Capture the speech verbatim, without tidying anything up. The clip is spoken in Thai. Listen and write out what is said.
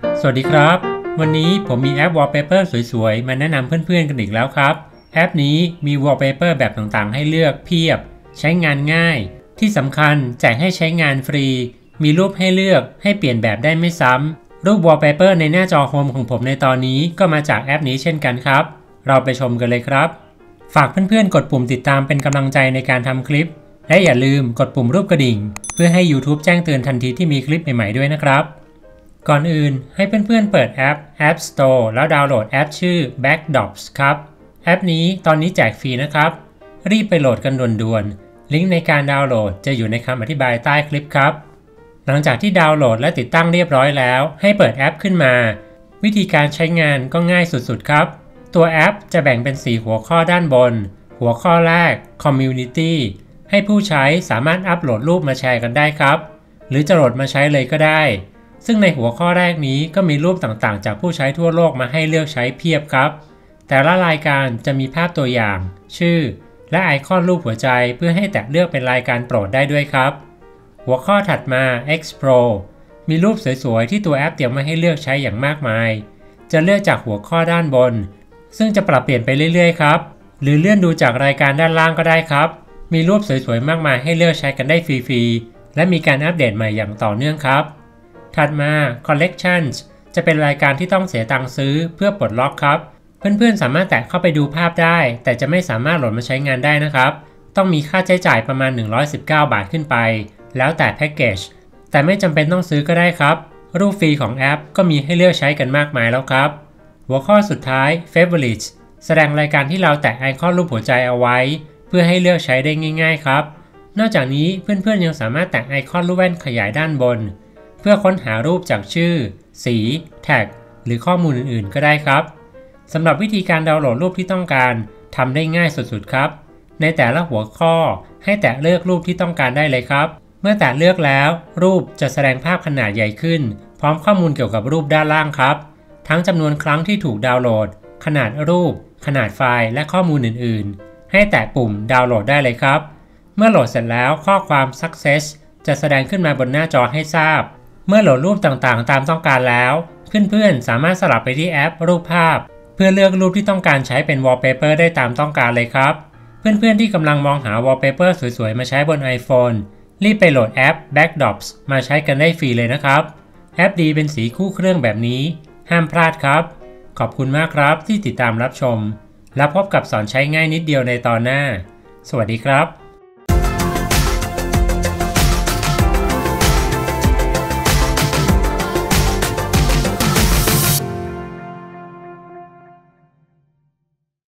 สวัสดีครับวันนี้ผมมีแอป Wallpaper สวยๆมาแนะนำเพื่อนๆกันอีกแล้วครับแอปนี้มี Wallpaper แบบต่างๆให้เลือกเพียบใช้งานง่ายที่สำคัญแจกให้ใช้งานฟรีมีรูปให้เลือกให้เปลี่ยนแบบได้ไม่ซ้ำรูป Wallpaper ในหน้าจอโฮมของผมในตอนนี้ก็มาจากแอปนี้เช่นกันครับเราไปชมกันเลยครับฝากเพื่อนๆกดปุ่มติดตามเป็นกำลังใจในการทำคลิปและอย่าลืมกดปุ่มรูปกระดิ่งเพื่อให้ YouTube แจ้งเตือนทันทีที่มีคลิปใหม่ๆด้วยนะครับก่อนอื่นให้เพื่อนๆเปิดแอป App Store แล้วดาวน์โหลดแอปชื่อ Backdrops ครับแอปนี้ตอนนี้แจกฟรีนะครับรีบไปโหลดกันด่วนๆลิงก์ในการดาวน์โหลดจะอยู่ในคำอธิบายใต้คลิปครับหลังจากที่ดาวน์โหลดและติดตั้งเรียบร้อยแล้วให้เปิดแอปขึ้นมาวิธีการใช้งานก็ง่ายสุดๆครับตัวแอปจะแบ่งเป็นสี่หัวข้อด้านบนหัวข้อแรก Community ให้ผู้ใช้สามารถอัปโหลดรูปมาแชร์กันได้ครับหรือจะโหลดมาใช้เลยก็ได้ซึ่งในหัวข้อแรกนี้ก็มีรูปต่างๆจากผู้ใช้ทั่วโลกมาให้เลือกใช้เพียบครับแต่ละรายการจะมีภาพตัวอย่างชื่อและไอคอนรูปหัวใจเพื่อให้แตะเลือกเป็นรายการโปรดได้ด้วยครับหัวข้อถัดมา Explore มีรูปสวยๆที่ตัวแอปเตรียมมาให้เลือกใช้อย่างมากมายจะเลือกจากหัวข้อด้านบนซึ่งจะปรับเปลี่ยนไปเรื่อยๆครับหรือเลื่อนดูจากรายการด้านล่างก็ได้ครับมีรูปสวยๆมากมายให้เลือกใช้กันได้ฟรีๆและมีการอัปเดตใหม่อย่างต่อเนื่องครับถัดมา Collections จะเป็นรายการที่ต้องเสียตังค์ซื้อเพื่อปลดล็อกครับเพื่อนๆสามารถแตะเข้าไปดูภาพได้แต่จะไม่สามารถโหลดมาใช้งานได้นะครับต้องมีค่าใช้จ่ายประมาณหนึ่งร้อยสิบเก้าบาทขึ้นไปแล้วแต่แพ็กเกจแต่ไม่จำเป็นต้องซื้อก็ได้ครับรูปฟรีของแอปก็มีให้เลือกใช้กันมากมายแล้วครับหัวข้อสุดท้าย Favorites แสดงรายการที่เราแตะไอคอนรูปหัวใจเอาไว้เพื่อให้เลือกใช้ได้ง่ายๆครับนอกจากนี้เพื่อนๆยังสามารถแตะไอคอนรูปแว่นขยายด้านบนเพื่อค้นหารูปจากชื่อสีแท็กหรือข้อมูลอื่นๆก็ได้ครับสำหรับวิธีการดาวน์โหลดรูปที่ต้องการทำได้ง่ายสุดๆครับในแต่ละหัวข้อให้แตะเลือกรูปที่ต้องการได้เลยครับเมื่อแตะเลือกแล้วรูปจะแสดงภาพขนาดใหญ่ขึ้นพร้อมข้อมูลเกี่ยวกับรูปด้านล่างครับทั้งจำนวนครั้งที่ถูกดาวน์โหลดขนาดรูปขนาดไฟล์และข้อมูลอื่นๆให้แตะปุ่มดาวน์โหลดได้เลยครับเมื่อโหลดเสร็จแล้วข้อความ Success จะแสดงขึ้นมาบนหน้าจอให้ทราบเมื่อโหลดรูปต่างๆตามต้องการแล้วเพื่อนๆสามารถสลับไปที่แอปรูปภาพเพื่อเลือกรูปที่ต้องการใช้เป็น Wallpaper ได้ตามต้องการเลยครับเพื่อนๆที่กำลังมองหา Wallpaper สวยๆมาใช้บน iPhone รีบไปโหลดแอป Backdrops มาใช้กันได้ฟรีเลยนะครับแอปดีเป็นสีคู่เครื่องแบบนี้ห้ามพลาดครับขอบคุณมากครับที่ติดตามรับชมแล้วพบกับสอนใช้ง่ายนิดเดียวในตอนหน้าสวัสดีครับ